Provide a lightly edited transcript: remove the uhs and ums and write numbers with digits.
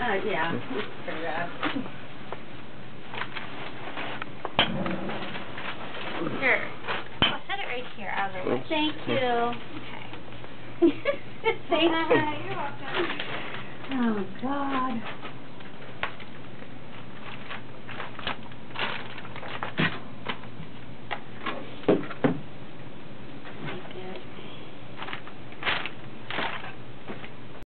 Yeah, it's pretty bad. Here. I'll set it right here out of the way. Thank you. Okay. Thank you. You're welcome. Oh, God.